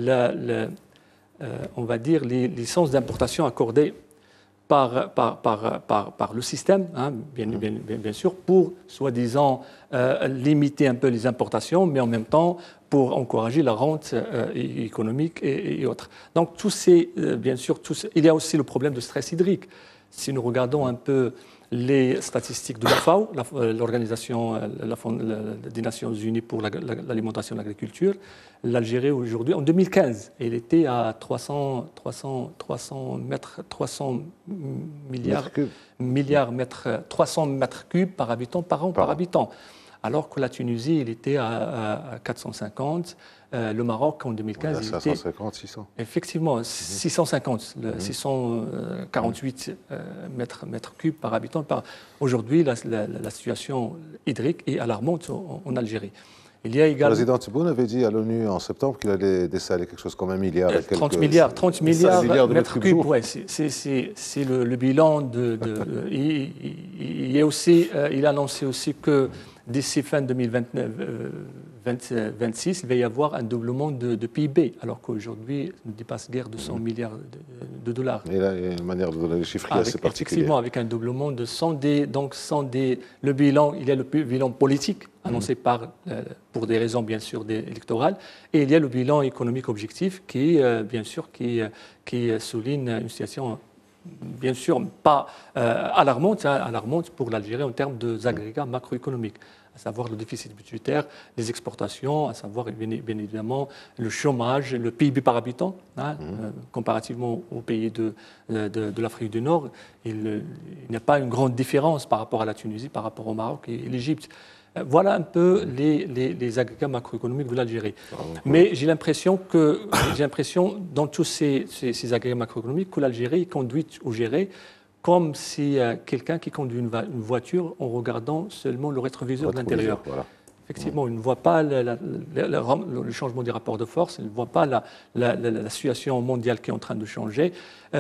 on va dire, les licences d'importation accordées par le système, bien sûr, pour, soi-disant, limiter un peu les importations, mais en même temps pour encourager la rente économique et autres. Donc, bien sûr, il y a aussi le problème de stress hydrique. Si nous regardons un peu les statistiques de la FAO, l'Organisation des Nations Unies pour l'alimentation et l'agriculture, l'Algérie aujourd'hui, en 2015, elle était à 300 mètres cubes par habitant par an par habitant. alors que la Tunisie, il était à 450. Le Maroc, en 2015, il était... 550, 600. Effectivement, 650, 648 mètres cubes par habitant. Aujourd'hui, la situation hydrique est alarmante en Algérie. Il y a également... Le président Tebboune avait dit à l'ONU en septembre qu'il allait dessaler quelque chose comme 1 milliard. 30 milliards de mètres cubes, ouais, c'est le bilan il a annoncé aussi que d'ici fin 2026, il va y avoir un doublement de PIB, alors qu'aujourd'hui, on dépasse guère de 100 milliards de dollars. Et là, il y a une manière de donner les chiffres qui est assez particulière. Effectivement, avec un doublement de 100 le bilan, il y a le bilan politique annoncé pour des raisons bien sûr électorales, et il y a le bilan économique objectif qui bien sûr qui souligne une situation bien sûr pas alarmante pour l'Algérie en termes d'agrégats macroéconomiques, à savoir le déficit budgétaire, les exportations, à savoir bien évidemment le chômage, le PIB par habitant, comparativement aux pays de l'Afrique du Nord. Il n'y a pas une grande différence par rapport à la Tunisie, par rapport au Maroc et l'Égypte. Voilà un peu les agrégats macroéconomiques de l'Algérie. Mais j'ai l'impression, dans tous ces agrégats macroéconomiques, que l'Algérie est conduite ou gérée comme si quelqu'un qui conduit une voiture en regardant seulement le rétroviseur de l'intérieur. Voilà. Effectivement, il ne voit pas le changement des rapports de force, il ne voit pas la situation mondiale qui est en train de changer.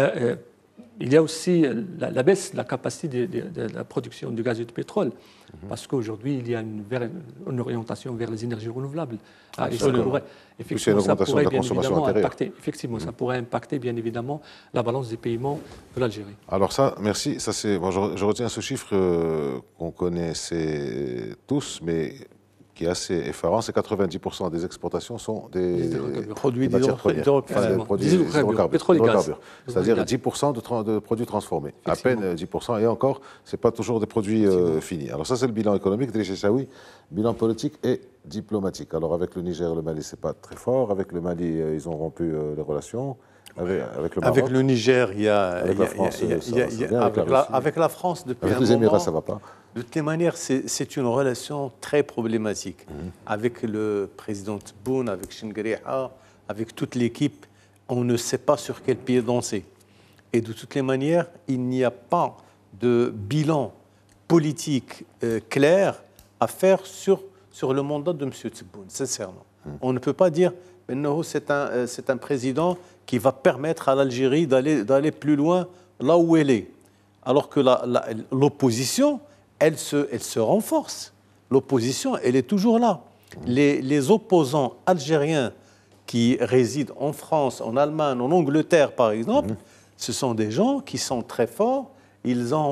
Il y a aussi la baisse de la capacité de la production de gaz et de pétrole, parce qu'aujourd'hui, il y a une orientation vers les énergies renouvelables. Et ça pourrait, effectivement, ça pourrait bien évidemment impacter, ça pourrait impacter bien évidemment la balance des paiements de l'Algérie. Alors ça, merci. Ça, bon, je retiens ce chiffre qu'on connaissait tous, mais qui est assez effarant, c'est 90% des exportations sont des produits hydrocarbures, pétrole et gaz. C'est-à-dire 10% de produits transformés. À peine 10%, et encore, ce n'est pas toujours des produits finis. Alors ça, c'est le bilan économique de l'Échaoui, bilan politique et diplomatique. Alors avec le Niger, le Mali, ce n'est pas très fort. Avec le Mali, ils ont rompu les relations. Avec le Maroc. Avec le Niger, il y a... Avec la France, avec la France, depuis un moment... Avec les Émirats, ça ne va pas. De toutes les manières, c'est une relation très problématique. Avec le président Tebboune, avec Chingriha, avec toute l'équipe, on ne sait pas sur quel pied danser. Et de toutes les manières, il n'y a pas de bilan politique clair à faire sur le mandat de M. Tebboune, sincèrement. On ne peut pas dire que c'est un président qui va permettre à l'Algérie d'aller plus loin là où elle est. Alors que l'opposition, elle se renforce. L'opposition, elle est toujours là. Les opposants algériens qui résident en France, en Allemagne, en Angleterre, par exemple, ce sont des gens qui sont très forts. Ils ont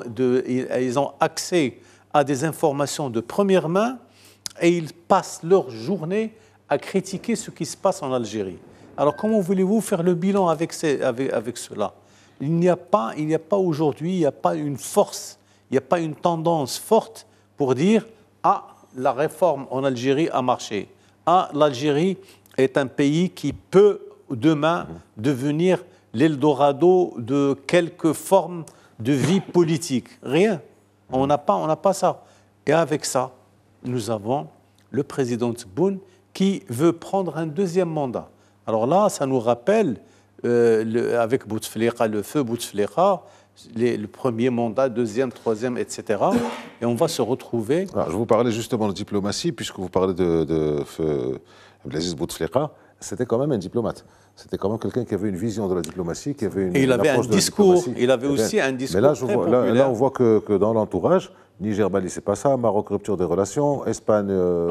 accès à des informations de première main et ils passent leur journée à critiquer ce qui se passe en Algérie. Alors comment voulez-vous faire le bilan avec cela ? Il n'y a pas aujourd'hui, il n'y a pas une force, il n'y a pas une tendance forte pour dire « Ah, la réforme en Algérie a marché. Ah, l'Algérie est un pays qui peut demain devenir l'Eldorado de quelque forme de vie politique. » Rien. On n'a pas ça. Et avec ça, nous avons le président Tebboune qui veut prendre un deuxième mandat. Alors là, ça nous rappelle, avec Bouteflika, le feu Bouteflika, le premier mandat, deuxième, troisième, etc. Et on va se retrouver... Alors, je vous parlais justement de diplomatie, puisque vous parlez de feu Abdelaziz Bouteflika. C'était quand même un diplomate. C'était quand même quelqu'un qui avait une vision de la diplomatie, qui avait il avait un discours. Il avait aussi un discours très populaire. Là, on voit que dans l'entourage, Niger-Mali, c'est pas ça. Maroc, rupture des relations. Espagne,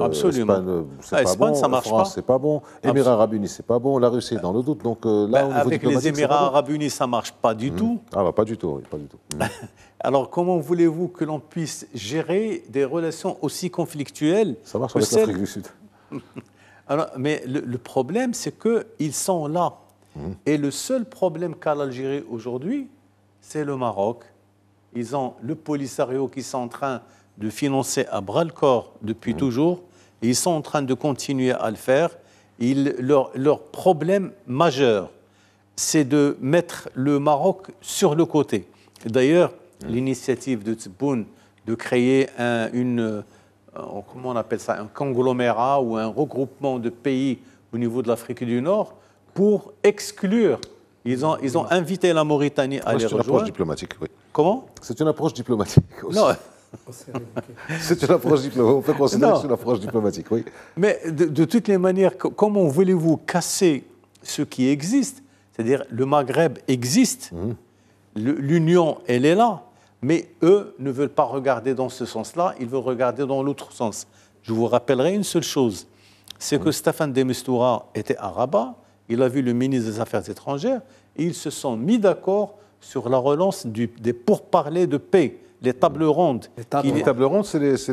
c'est pas bon. Ça marche France, c'est pas bon. Émirats Arabes Unis, c'est pas bon. La Russie, dans le doute. Donc là, avec les Émirats Arabes Unis, ça marche pas du tout. Ah bah, pas du tout, oui, pas du tout. Alors, comment voulez-vous que l'on puisse gérer des relations aussi conflictuelles? Ça marche avec l'Afrique du Sud. Alors, mais le problème, c'est qu'ils sont là. Et le seul problème qu'a l'Algérie aujourd'hui, c'est le Maroc. Ils ont le Polisario qui sont en train de financer à bras-le-corps depuis toujours. Et ils sont en train de continuer à le faire. Leur problème majeur, c'est de mettre le Maroc sur le côté. D'ailleurs, l'initiative de Tebboune de créer comment on appelle ça, un conglomérat ou un regroupement de pays au niveau de l'Afrique du Nord pour exclure. Ils ont invité la Mauritanie à les rejoindre. C'est une approche diplomatique, oui. Comment? C'est une approche diplomatique aussi. Non. C'est une approche diplomatique. On peut considérer que c'est une approche diplomatique, oui. Mais de toutes les manières, comment voulez-vous casser ce qui existe? C'est-à-dire, le Maghreb existe, l'Union, elle est là, mais eux ne veulent pas regarder dans ce sens-là, ils veulent regarder dans l'autre sens. Je vous rappellerai une seule chose, c'est que Staffan de Mistura était à Rabat, il a vu le ministre des Affaires étrangères, et ils se sont mis d'accord sur la relance des pourparlers de paix, les tables rondes. Les tables rondes, c'est les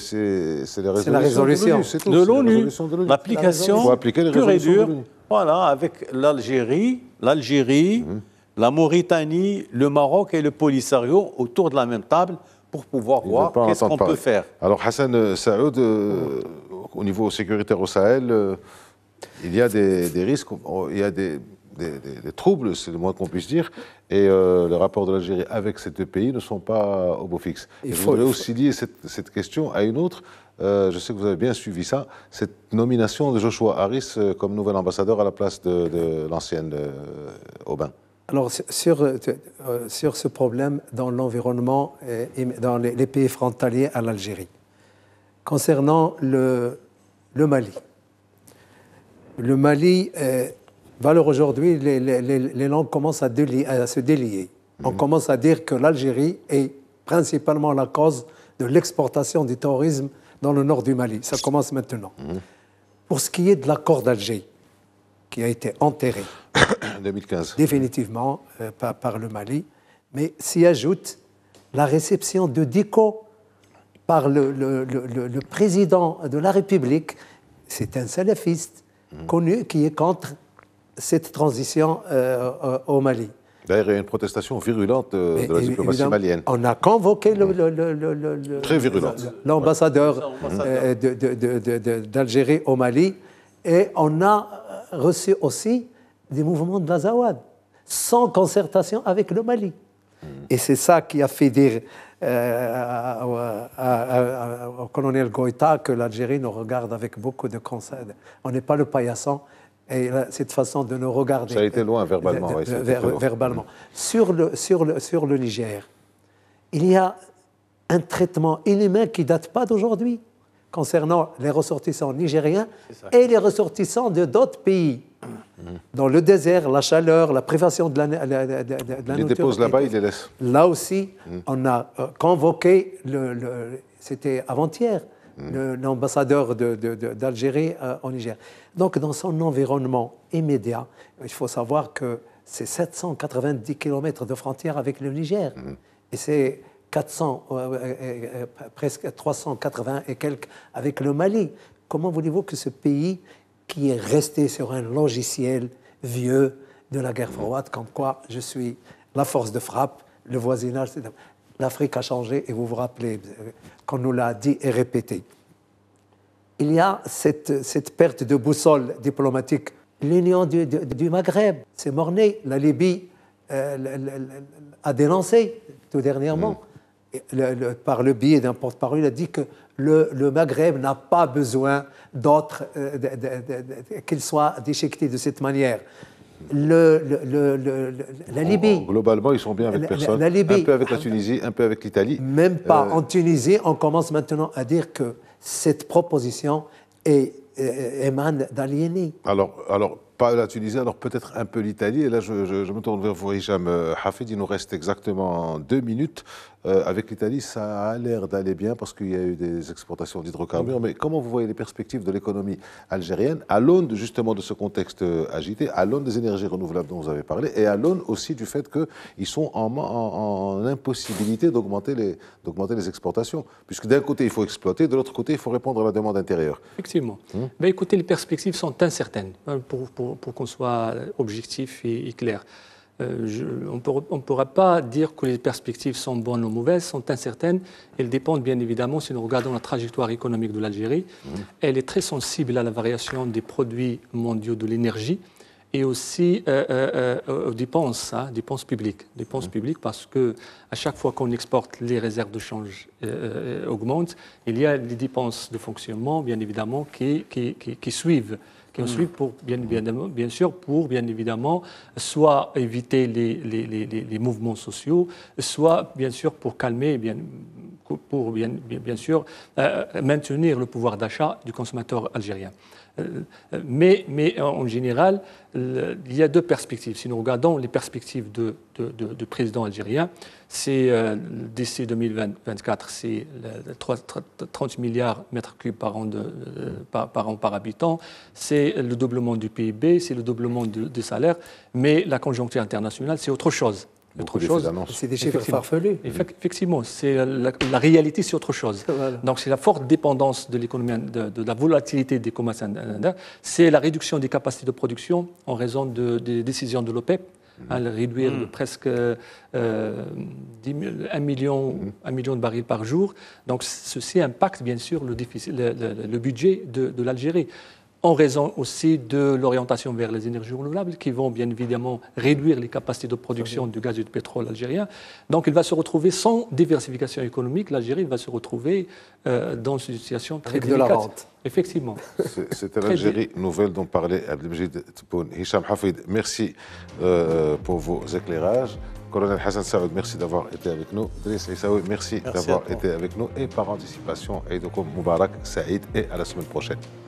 résolutions de l'ONU. L'application pure et dure. Voilà, avec l'Algérie, la Mauritanie, le Maroc et le Polisario autour de la même table pour pouvoir voir qu'est-ce qu'on peut faire. Alors Hassan Saoud, au niveau sécuritaire au Sahel, il y a des risques, il y a des troubles, c'est le moins qu'on puisse dire, et les rapports de l'Algérie avec ces deux pays ne sont pas au beau fixe. Je voudrais aussi lier cette question à une autre. Je sais que vous avez bien suivi ça, cette nomination de Joshua Harris comme nouvel ambassadeur à la place de l'ancienne Aubin. Alors, sur ce problème dans l'environnement et dans les pays frontaliers à l'Algérie, concernant le Mali. Le Mali, valeur aujourd'hui, les langues commencent à se délier. On commence à dire que l'Algérie est principalement la cause de l'exportation du terrorisme dans le nord du Mali. Ça commence maintenant. Pour ce qui est de l'accord d'Alger, qui a été enterré 2015. Définitivement par le Mali, mais s'y ajoute la réception de Diko par le président de la République. C'est un salafiste connu qui est contre cette transition au Mali. D'ailleurs, il y a une protestation virulente de la diplomatie malienne. On a convoqué très virulente, l'ambassadeur d'Algérie au Mali et on a reçu aussi des mouvements de l'Azawad, sans concertation avec le Mali. Et c'est ça qui a fait dire au colonel Goïta que l'Algérie nous regarde avec beaucoup de concern. On n'est pas le paillasson. Et cette façon de nous regarder... Ça a été loin verbalement. Verbalement. Sur le Niger, il y a un traitement inhumain qui ne date pas d'aujourd'hui concernant les ressortissants nigériens et les ressortissants de d'autres pays. Dans le désert, la chaleur, la privation de la nourriture... Il les dépose là-bas, il les laisse. Là aussi, on a convoqué, c'était avant-hier, l'ambassadeur d'Algérie au Niger. Donc, dans son environnement immédiat, il faut savoir que c'est 790 km de frontière avec le Niger. Et c'est 400, presque 380 et quelques avec le Mali. Comment voulez-vous que ce pays, qui est resté sur un logiciel vieux de la guerre froide, comme quoi je suis la force de frappe, le voisinage, l'Afrique a changé, et vous vous rappelez qu'on nous l'a dit et répété. Il y a cette perte de boussole diplomatique. L'Union du Maghreb, c'est morné. La Libye a dénoncé tout dernièrement, par le biais d'un porte-parole, il a dit que le Maghreb n'a pas besoin d'autres, qu'il soit déchiqueté de cette manière. La Libye... Globalement, ils sont bien avec personne. La Libye, un peu avec la Tunisie, un peu avec l'Italie. Même pas. En Tunisie, on commence maintenant à dire que cette proposition émane d'aliénés. Alors, pas la Tunisie, alors peut-être un peu l'Italie. Et là, je me tourne vers vous, Hicham Hafid. Il nous reste exactement 2 minutes. Avec l'Italie, ça a l'air d'aller bien parce qu'il y a eu des exportations d'hydrocarbures. Mais comment vous voyez les perspectives de l'économie algérienne à l'aune justement de ce contexte agité, à l'aune des énergies renouvelables dont vous avez parlé et à l'aune aussi du fait qu'ils sont en impossibilité d'augmenter les exportations. Puisque d'un côté, il faut exploiter, de l'autre côté, il faut répondre à la demande intérieure. Effectivement. Ben, écoutez, les perspectives sont incertaines, pour qu'on soit objectif et clair. On ne pourra pas dire que les perspectives sont bonnes ou mauvaises, sont incertaines. Elles dépendent bien évidemment, si nous regardons la trajectoire économique de l'Algérie, elle est très sensible à la variation des produits mondiaux de l'énergie. et aussi aux dépenses, dépenses publiques. Dépenses publiques parce que à chaque fois qu'on exporte, les réserves de change augmentent. Il y a des dépenses de fonctionnement, bien évidemment, qui suivent. Pour, bien sûr, pour, bien évidemment, soit éviter les mouvements sociaux, soit, bien sûr, pour calmer, pour, bien sûr, maintenir le pouvoir d'achat du consommateur algérien. Mais en général, il y a deux perspectives. Si nous regardons les perspectives du président algérien, c'est d'ici 2024, c'est 30 milliards mètres cubes par an par habitant, c'est le doublement du PIB, c'est le doublement des salaires, mais la conjoncture internationale, c'est autre chose. C'est des chiffres farfelus. Effectivement, la réalité, c'est autre chose. Voilà. Donc, c'est la forte dépendance de l'économie, de la volatilité des commerces indiens. C'est la réduction des capacités de production en raison des décisions de l'OPEP, réduire de presque 1 million de barils par jour. Donc, ceci impacte bien sûr le budget de l'Algérie. En raison aussi de l'orientation vers les énergies renouvelables qui vont bien évidemment réduire les capacités de production du gaz et du pétrole algérien. Donc il va se retrouver sans diversification économique. L'Algérie va se retrouver dans une situation très délicate. Avec de la rente. Effectivement. C'était l'Algérie nouvelle dont parlait Abdelmejid Tebboune. Hicham Hafid, merci pour vos éclairages. Colonel Hassan Saoud, merci d'avoir été avec nous. Driss Issaoui, merci d'avoir été avec nous. Et par anticipation, Eid Mubarak, Saïd, et à la semaine prochaine.